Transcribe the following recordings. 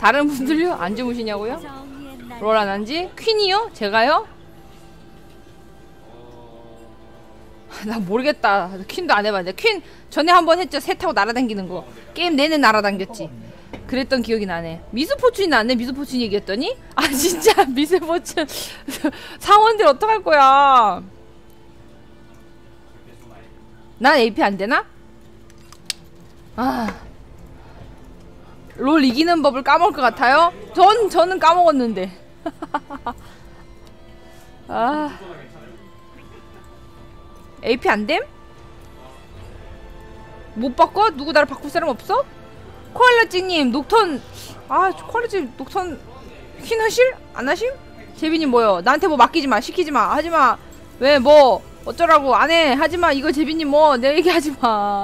다른 분들요? 안 주무시냐고요? 롤 안 한지? 퀸이요? 제가요? 나 모르겠다. 퀸도 안 해봤는데. 퀸 전에 한번 했죠. 새 타고 날아다니는 거. 게임 내내 날아다녔지. 그랬던 기억이 나네. 미스포춘이 나네. 미스포춘 얘기했더니 아 진짜 미스포춘 상원들 어떡할 거야. 난 AP 안 되나? 아, 롤 이기는 법을 까먹을 것 같아요? 저는 까먹었는데. 아, AP 안 됨? 못 바꿔? 누구 나를 바꿀 사람 없어? 코알라찌님 녹턴. 아, 코알라찌 녹턴 퀸 하실? 안 하심? 제비님 뭐요? 나한테 뭐 맡기지마, 시키지마, 하지마. 왜 뭐 어쩌라고 안해, 하지마. 이거 제비님 뭐 내 얘기 하지마.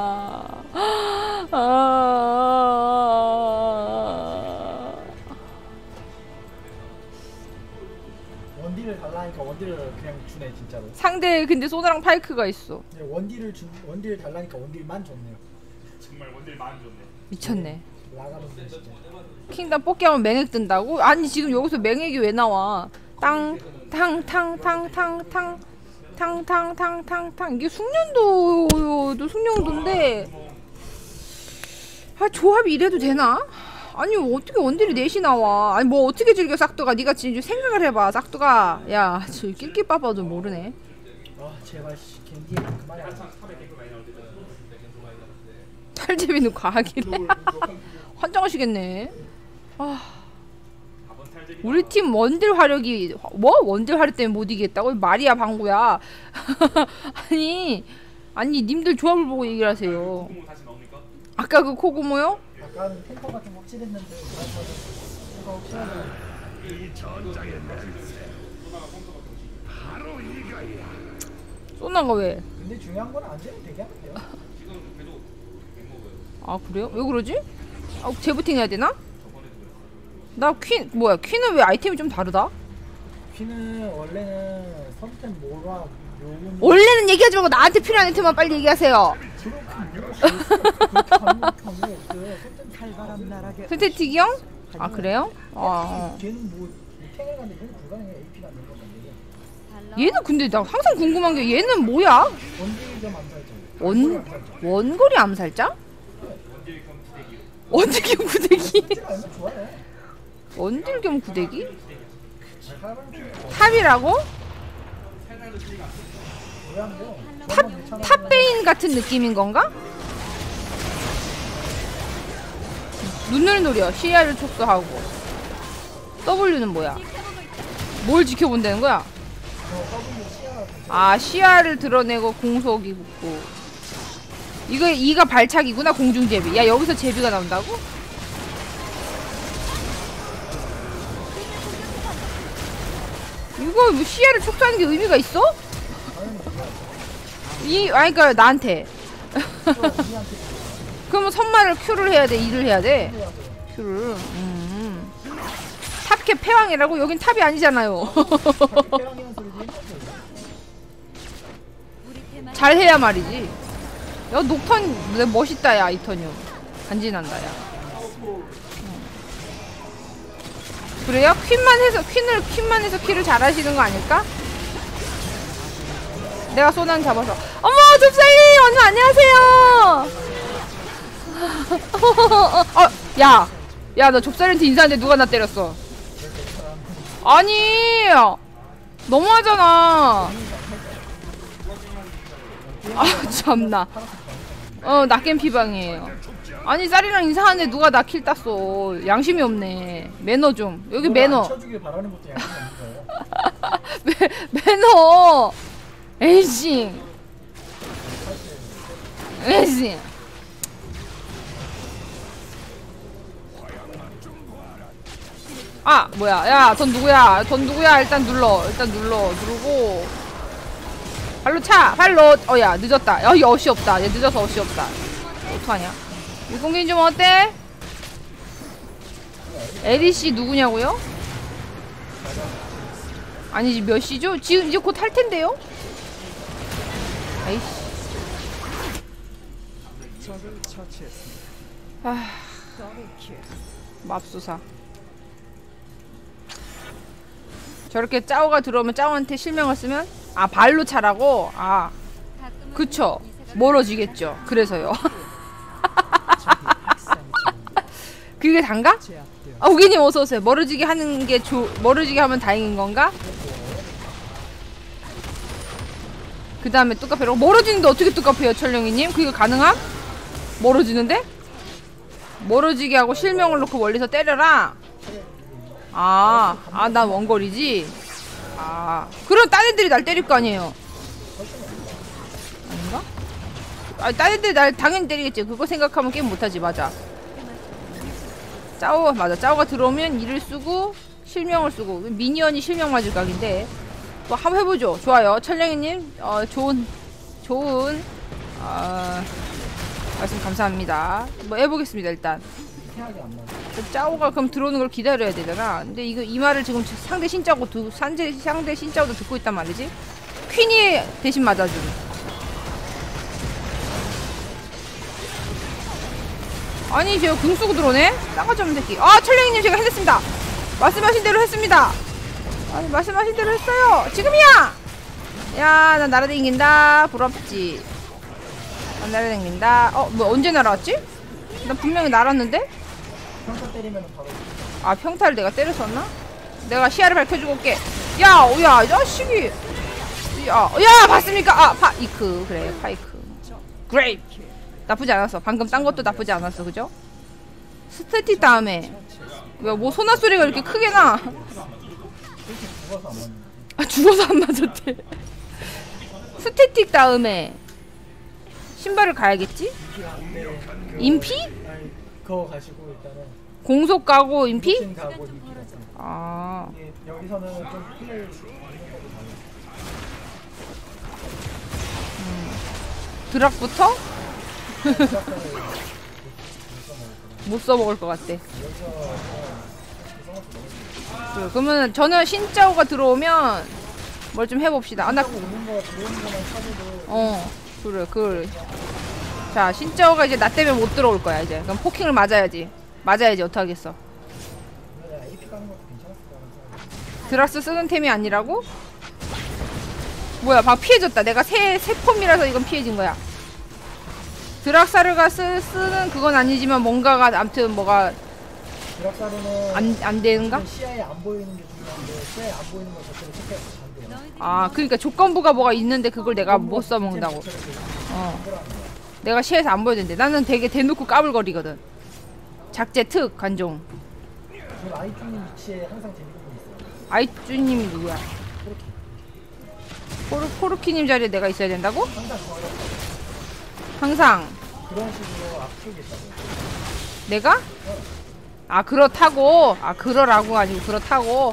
원딜을 달라니까 원딜을 그냥 주네 진짜로. 상대 근데 소나랑 파이크가 있어. 네, 원딜을 달라니까 원딜만 줬네요. 정말 원딜만 줬네. 미쳤네. 라가는데 진짜. 킹덤 뽑기 하면 맹액 뜬다고? 아니 지금 여기서 맹액이 왜 나와? 탕탕탕탕탕탕탕탕탕탕탕. 이게 숙련도도 숙련도인데 아 조합이 이래도 되나? 아니 어떻게 원딜이 넷이 나와? 아니 뭐 어떻게 즐겨 싹두가. 네가 진짜 생각을 해봐 싹두가. 야 저 낄낄빠빠도 모르네. 아 제발 겐지 그만해. 탈제비는 과학이래. 환장하시겠네. 아, 우리 팀 원딜 화력이 뭐? 원딜 화력 때문에 못 이기겠다고? 말이야 방구야. 아니 님들 조합을 보고 얘기를 하세요. 아까 그 코고모요? 아까는 탱커가 좀 확실했는데 탱커가 확실하다. 이 전장의 바로 이거야. 쏘나가 왜? 근데 중요한 건 안 되면 되게 하면 돼요. 아 그래요? 왜 그러지? 아 재부팅 해야 되나? 나 퀸 뭐야? 퀸은 왜 아이템이 좀 다르다? 퀸은 원래는 선템 모라 묘문. 원래는 얘기하지 말고 나한테 필요한 아이템만 빨리 얘기하세요. 선택틱이 형? 아 그래요? 걔는 뭐 탱을 가는데 걔는 불가능해. AP가 안 되는 건데. 얘는 근데 나 항상 궁금한 게 얘는 뭐야? 원딜 겸 암살자. 원거리 암살자? 원딜 겸 구대기? 원딜 겸 구대기? 탑이라고? 탑베인 같은 느낌인 건가? 눈을 노려 시야를 촉수하고. W는 뭐야? 뭘 지켜본다는 거야? 아 시야를 드러내고 공속이 붙고. 이가 발차기구나. 공중제비. 야 여기서 제비가 나온다고? 이거 뭐 시야를 촉수하는 게 의미가 있어? 아니 그니까 나한테. 그러면 선말을 Q를 해야 돼? E를 해야 돼? Q를. 탑캡 패왕이라고? 여긴 탑이 아니잖아요. 잘해야 말이지. 야 녹턴 멋있다 야. 이턴이요 간지난다 야. 그래요? 퀸만 해서 킬을 잘하시는 거 아닐까? 내가 소난 잡아서. 어머 좁사이 언니 안녕하세요. 야 나 좁사이한테 인사하는데 누가 나 때렸어. 아니 너무하잖아. 아 참나. 낙겜 피방이에요. 아니 쌀이랑 인사하는데 누가 나 킬 땄어. 양심이 없네. 매너 좀. 여기 매너. 매너. 에이씨. 아 뭐야. 야 전 누구야. 일단 누르고 발로 차. 발로. 야 늦었다. 야 어시 없다. 얘 늦어서 어시 없다. 어떡하냐. 유공긴 좀 어때? 에리씨 누구냐고요? 아니지 몇 시죠? 지금 이제 곧 할 텐데요? 아이씨. 아 맙소사. 저렇게 짜오가 들어오면 짜오한테 실명을 쓰면 아 발로 차라고? 아 그쵸 멀어지겠죠. 그래서요. 그게 단가? 아 우기님 어서오세요. 멀어지게 하는 게 멀어지게 하면 다행인 건가? 그 다음에 뚜까페로 멀어지는데 어떻게 뚜까페요 철령이님? 그게 가능함? 멀어지는데? 멀어지게 하고 실명을 놓고 멀리서 때려라. 난 원거리지. 그럼 딴 애들이 날 때릴 거 아니에요. 아닌가? 딴 애들이 날 당연히 때리겠지. 그거 생각하면 게임 못하지. 맞아. 짜오 맞아. 짜오가 들어오면 이를 쓰고 실명을 쓰고 미니언이 실명 맞을 각인데 뭐 한번 해보죠. 좋아요. 철령이님 좋은 말씀 감사합니다. 뭐 해보겠습니다. 일단 짜오가 그럼 들어오는 걸 기다려야 되잖아. 근데 이 말을 지금 상대 신짜오도 듣고 있단 말이지. 퀸이 대신 맞아줌. 아니 제가 궁 쓰고 들어오네? 싸가지 없는 새끼. 철령이님 제가 해냈습니다. 말씀하신 대로 했습니다. 아니 말씀하신 대로 했어요. 지금이야. 야 나 날아다닌다. 부럽지. 난 날아다닌다. 뭐 언제 날아왔지? 나 분명히 날았는데? 평타 때리면 바로. 평타를 내가 때렸었나? 내가 시야를 밝혀주고 올게. 야, 이 자식이. 야, 봤습니까? 파이크. 그래, 파이크. 그레이트. 나쁘지 않았어. 방금 딴 것도 나쁘지 않았어, 그죠? 스태틱 다음에. 뭐 소나 소리가 이렇게 크게 나? 죽어서 안 맞았대. 스태틱 다음에 신발을 가야겠지? 인피? 그거 가시고 일단은 공속 가고 인피? 가고 여기서는 좀 플레이 드락부터? 못 써먹을 것 같대. 그러면 저는 신짜오가 들어오면 뭘 좀 해봅시다. 그래. 자, 신짜오가 이제 나 때문에 못 들어올 거야 이제. 그럼 포킹을 맞아야지 어떡하겠어. 드락스 쓰는 템이 아니라고? 뭐야, 막 피해졌다. 내가 새 폼이라서 이건 피해진 거야. 드락사르가 쓰는 그건 아니지만 뭔가가 아무튼 뭐가 안 되는가? 시야에 안 보이는 게 중요한데 시야에 안 보이는 거 자체를 체크해서 안 돼요. 그러니까 조건부가 뭐가 있는데 그걸 내가 못 써먹는다고. 내가 시야에서 안 보여야 된대. 나는 되게 대놓고 까불거리거든. 작제 특 관종. 지금 아이쭈님 위치에 항상 재밌는 분 있어요. 아이쭈님이 누구야? 포르키님 자리에 내가 있어야 된다고? 항상 그런 식으로 앞쪽에 있다고. 내가? 그렇다고? 그러라고 아니고 그렇다고?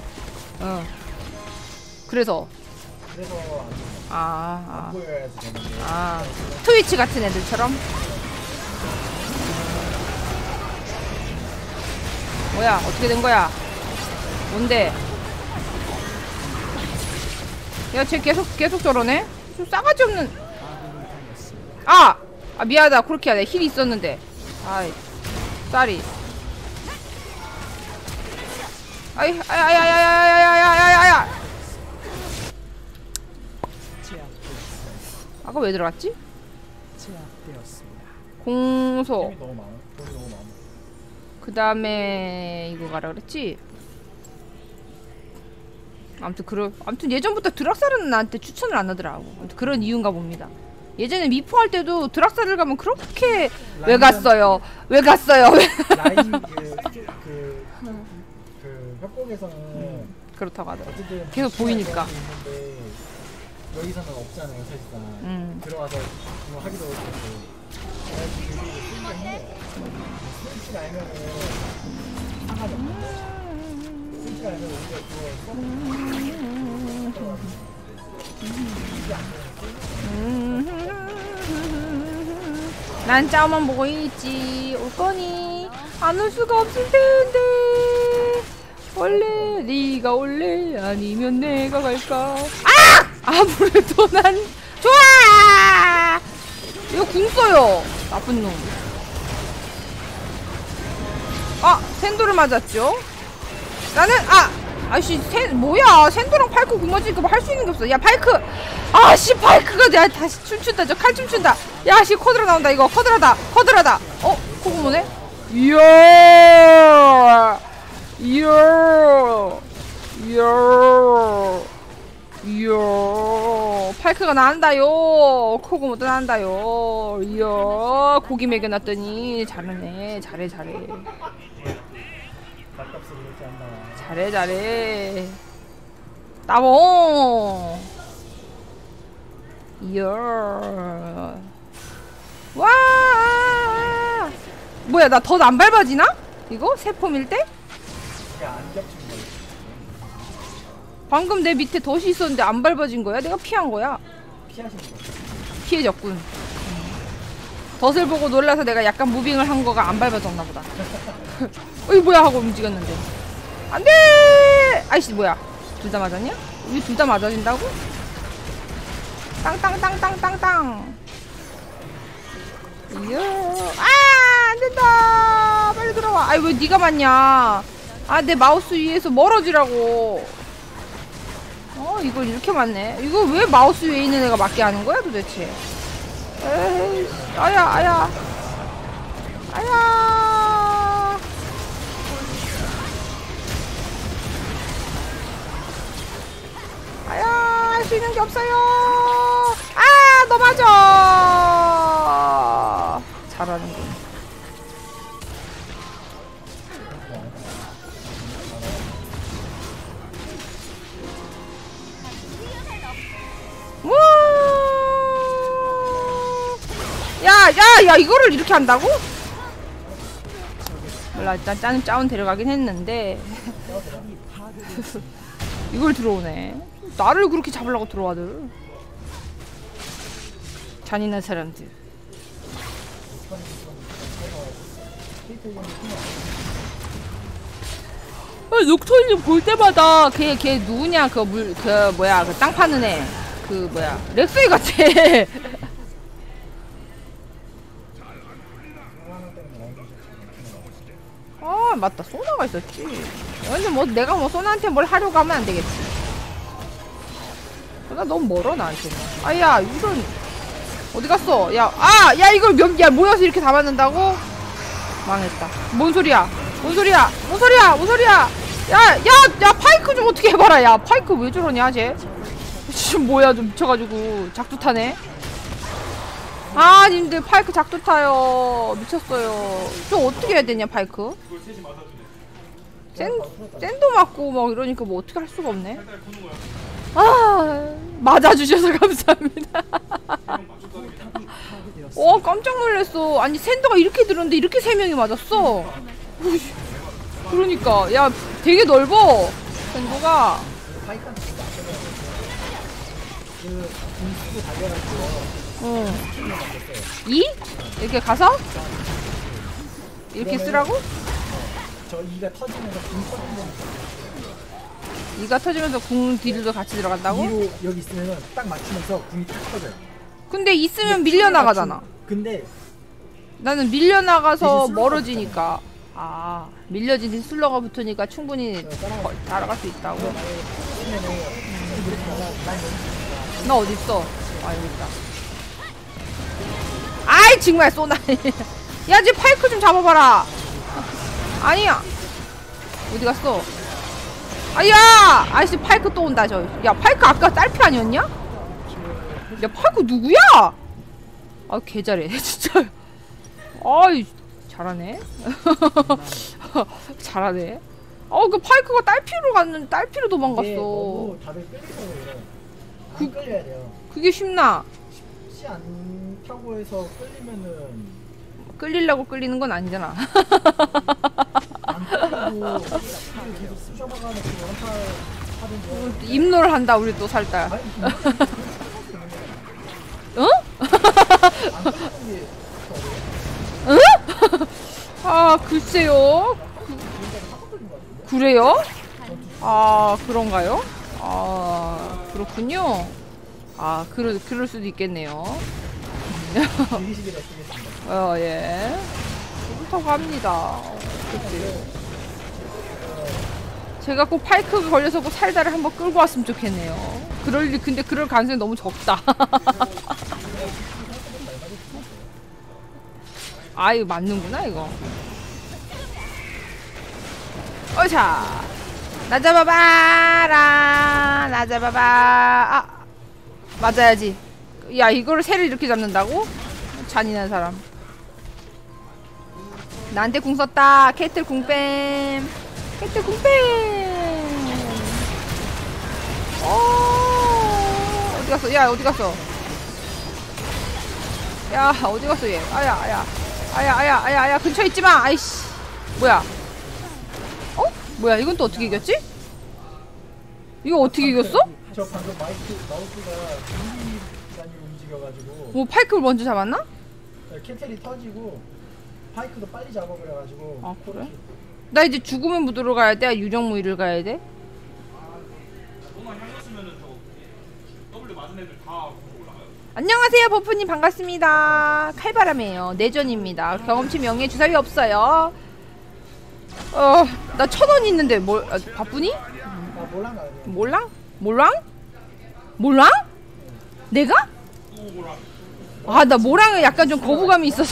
그래서 안 보여야지 되는데. 트위치 같은 애들처럼? 뭐야, 어떻게 된 거야? 뭔데? 야, 쟤 계속 저러네? 좀 싸가지 없는. 미안하다. 그렇게 하네. 힐이 있었는데. 쌀이. 아야야야야야야야야야야야. 아까 왜 들어갔지? 공소. 그 다음에 이거 가라 그랬지? 아무튼 예전부터 드락사르는 나한테 추천을 안 하더라고. 아무튼 그런 이유인가 봅니다. 예전에 미포할 때도 드락사르를 가면 그렇게 왜 갔어요? 라인 그 협곡에서는 그렇다고 하더라고. 어쨌든 계속 보이니까. 여기서는 없잖아요, 사실상. 들어가서 뭐 하기도 어렵고. 스위치가 알면은 상관이 없는데. 스위치가 알면 오히려 그거 난 짜오만 보고 있지. 올 거니? 안 올 수가 없을 텐데. 원래 네가 올래? 아니면 내가 갈까? 아무래도 난 좋아. 이거 궁 써요. 나쁜 놈. 샌도를 맞았죠? 나는 아이씨 뭐야 샌도랑 파이크 굶어지니까 뭐 할 수 있는 게 없어. 야 파이크 아씨 파이크가 야 다시 춤춘다. 저 칼 춤춘다. 야씨 코드라 나온다. 이거 커드라다. 코고모네. 이야 파이크가 나온다요. 코고모도 나온다요. 이야 고기 먹여놨더니 잘하네. 잘해 밥값으로 그렇게 한다. 잘해 따봉. 이야 와 뭐야 나 덧 안 밟아지나? 이거? 세폼일 때? 이게 안 겹친 거야. 방금 내 밑에 덫이 있었는데 안 밟아진 거야? 내가 피한 거야. 피하시는 거. 피해졌군. 덫을 보고 놀라서 내가 약간 무빙을 한 거가 안 밟아졌나 보다. 어이 뭐야 하고 움직였는데 안돼. 아이씨 뭐야 둘 다 맞았냐? 우리 둘 다 맞아진다고? 땅땅땅땅땅땅. 이야 안된다. 빨리 들어와. 아이 왜 니가 맞냐. 아 내 마우스 위에서 멀어지라고. 이걸 이렇게 맞네. 이거 왜 마우스 위에 있는 애가 맞게 하는 거야 도대체. 에이 아야 할 수 있는 게 없어요. 너 맞아. 잘하는군. 야 이거를 이렇게 한다고? 몰라 일단 짜운 데려가긴 했는데 이걸 들어오네. 나를 그렇게 잡으려고 들어와들. 잔인한 사람들. 녹턴님 볼 때마다 걔 누구냐 그 뭐야 그 땅 파는 애 그 뭐야 렉스이 같아. 맞다 소나가 있었지. 근데 뭐 내가 뭐 소나한테 뭘 하려고 하면 안 되겠지. 소나 너무 멀어 나한테는. 아야 이런 어디 갔어? 야 이걸 야 모여서 이렇게 다 맞는다고? 망했다. 뭔 소리야? 야 파이크 좀 어떻게 해봐라. 야 파이크 왜 저러냐 쟤? 지금 뭐야 좀 미쳐가지고 작두 타네. 님들 파이크 작두 타요. 미쳤어요. 저 어떻게 해야 되냐 파이크? 샌도 맞고 막 이러니까 뭐 어떻게 할 수가 없네. 맞아주셔서 감사합니다. 깜짝 놀랐어. 아니 샌더가 이렇게 들었는데 이렇게 3명이 맞았어. 그러니까 야 되게 넓어 샌더가. 이렇게 가서 이렇게 쓰라고? 저 이가 터지면서 궁 터지면 이가 터지면서 궁 딜도 같이 들어간다고? 이로 여기 있으면 딱 맞추면서 궁이 탁 터져요. 근데 있으면 밀려나가잖아. 근데 나는 밀려나가서 멀어지니까. 밀려진 힐슬러가 붙으니까 충분히 따라갈 수 있다고. 나 어딨어? 여기 있다. 아이 정말 쏘나. 야 쟤 파이크 좀 잡아봐라. 아니야 어디 갔어? 아이씨 파이크 또 온다. 야 파이크 아까 딸피 아니었냐? 야 파이크 누구야? 개 잘해 진짜. 아이 잘하네. 잘하네. 그 파이크가 딸피로 도망갔어. 너무 다들 끌리서 안 끌려야 돼요. 그게 쉽나? 쉽지 않다고 해서 끌리면은 끌리려고 끌리는 건 아니잖아. 안 끌리고 계속 쑤셔박아놓고 한타 하든지. 입노를 한다 우리 또 살다. 응? 응? 글쎄요. 그래요? 그런가요? 그렇군요. 그럴 수도 있겠네요. 예. 그렇다고 합니다. 그치. 제가 꼭 파이크가 걸려서 꼭 살다를 한번 끌고 왔으면 좋겠네요. 근데 그럴 가능성이 너무 적다. 아, 이거 맞는구나, 이거. 어차! 나 잡아봐라! 나 잡아봐! 아! 맞아야지. 야, 이거를 새를 이렇게 잡는다고? 잔인한 사람. 나한테 궁 썼다! 캐틀 궁뱀! 캐틀 궁뱀! 어디 갔어? 야, 어디 갔어? 야, 어디 갔어, 얘? 아야, 근처에 있지 마! 아이씨. 뭐야? 어? 뭐야, 이건 또 어떻게 이겼지? 이거 어떻게 이겼어? 저 방금 마우스가 중기단이 움직여가지고 뭐, 파이크를 먼저 잡았나? 캐텔이 터지고 파이크도 빨리 잡아버려가지고. 아, 그래? 나 이제 죽음의 무도로 가야 돼? 유령무이를 가야 돼? 너만 향 쓰면은 저 W 맞은 애들 다 공속 올라가요. 안녕하세요, 버프님 반갑습니다. 칼바람이에요. 내전입니다. 경험치 명예 주사위 없어요. 나 1000원 있는데 바쁘니? 나 몰랑 가야 돼. 몰랑? 내가? 아, 나 모랑에 약간 좀 거부감이 있어서.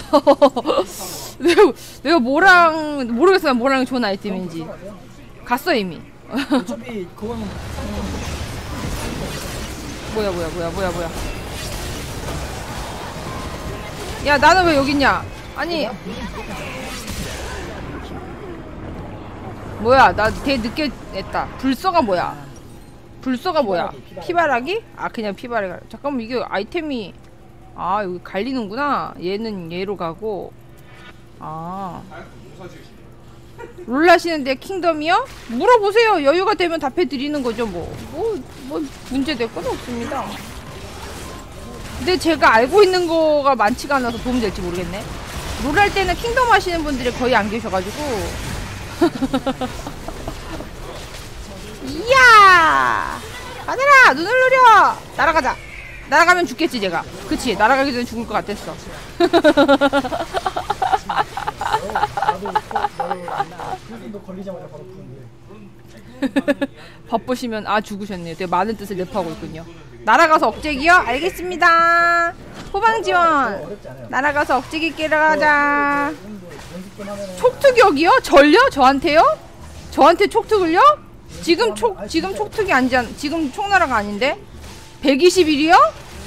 내가 모르겠어. 모랑이 좋은 아이템인지. 갔어, 이미. 어차피 그거는 뭐야. 야, 나는 왜 여기 있냐? 아니. 뭐야, 나 되게 늦게 했다. 불서가 뭐야? 피바라기? 아, 그냥 피바라기. 잠깐만, 이게 아이템이. 아, 여기 갈리는구나. 얘는 얘로 가고. 아. 롤 하시는데 킹덤이요? 물어보세요. 여유가 되면 답해드리는 거죠, 뭐 문제될 건 없습니다. 근데 제가 알고 있는 거가 많지가 않아서 도움될지 모르겠네. 롤 할 때는 킹덤 하시는 분들이 거의 안 계셔가지고. 이야! 가느라! 눈을 노려! 날아가자! 날아가면 죽겠지, 제가. 그치, 날아가기 전에 죽을 것 같았어. 나도 걸리자마자 바로 푸는데. 바쁘시면 죽으셨네요. 되게 많은 뜻을 내포하고 있군요. 날아가서 억제기요? 알겠습니다. 후방 지원. 날아가서 억제기 깨러 가자. 촉특격이요? 절요? 저한테요? 저한테 촉특을요? 지금 촉특이 아니잖아. 지금 촉나라가 아닌데? 121이요?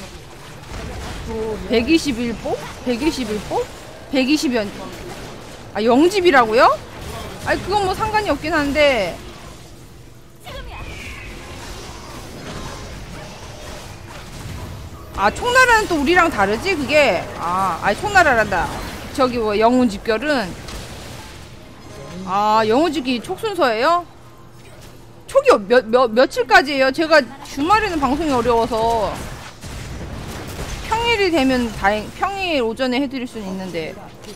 121뽀? 121뽀? 120연. 아, 0집이라고요? 아니, 그건 뭐 상관이 없긴 한데. 아, 총나라는 또 우리랑 다르지? 그게. 아니, 총나라란다. 저기 뭐 영웅 집결은. 아, 영웅 집기 촉 순서예요? 촉이 며칠까지예요? 제가 주말에는 방송이 어려워서 평일이 되면 평일 오전에 해드릴 수는 있는데.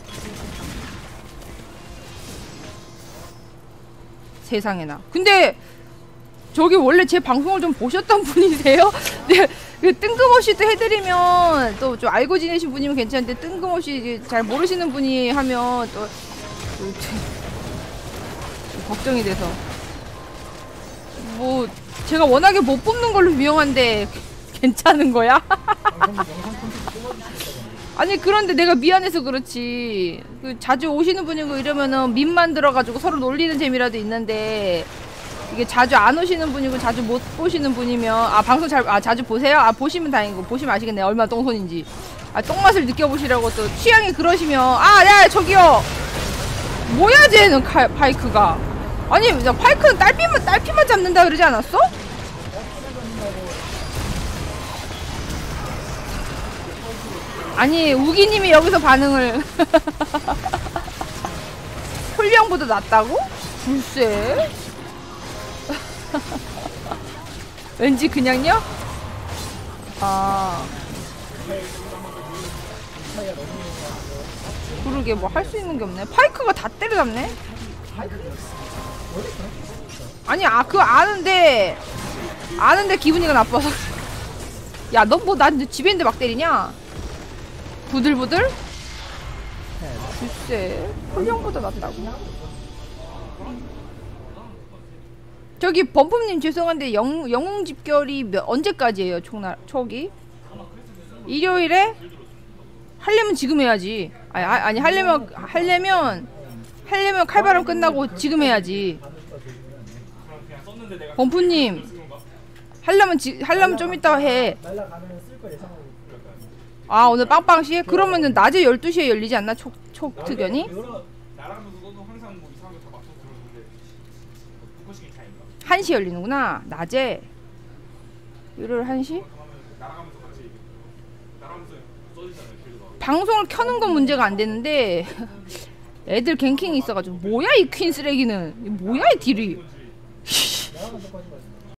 세상에나. 근데 저기 원래 제 방송을 좀 보셨던 분이세요? 네, 뜬금없이 또 해드리면 또 좀 알고 지내신 분이면 괜찮은데 뜬금없이 잘 모르시는 분이 하면 또 걱정이 돼서. 뭐 제가 워낙에 못 뽑는 걸로 유명한데 괜찮은 거야? 아니, 그런데 내가 미안해서 그렇지. 자주 오시는 분이고 이러면은 밈만 들어가지고 서로 놀리는 재미라도 있는데, 이게 자주 안 오시는 분이고 자주 못 보시는 분이면 방송 자주 보세요? 보시면 다행이고, 보시면 아시겠네 얼마나 똥손인지. 똥맛을 느껴보시라고 또 취향이 그러시면. 야, 저기요, 뭐야 쟤는 파이크가. 아니, 파이크는 딸피만 잡는다 그러지 않았어? 아니, 우기님이 여기서 반응을. 홀령보다 낫다고? 글쎄. 왠지 그냥요? 그러게, 뭐 할 수 있는 게 없네. 파이크가 다 때려잡네? 아니, 그거 아는데 기분이가 나빠서. 야, 너 뭐 난 집에 있는데 막 때리냐? 부들부들? 글쎄, 홀령보다 낫다고. 저기 범품님 죄송한데 영웅 집결이 언제까지예요? 촉이? 일요일에? 하려면 지금 해야지. 아니 하려면 칼바람 끝나고 지금 해야지. 그냥 썼는데 내가 범프님 하려면 좀 이따 해. 날라가면 쓸 거 예상하고. 아 오늘 빵빵시에? 그러면은 낮에 12시에 열리지 않나? 촉 특연이? 날아가면서 너도 항상 뭐 이상한 거 다 맞춰 들었는데 포커싱이 차이인가? 1시 열리는구나. 낮에 일요일 1시? 그러면 날아가면서 같이 날아가면서 써지잖아요. 길드가. 방송을 켜는 건 문제가 안 되는데 애들 갱킹이 있어가지고 뭐야 이 퀸 쓰레기는. 뭐야 이 딜이. 나가면 똑같이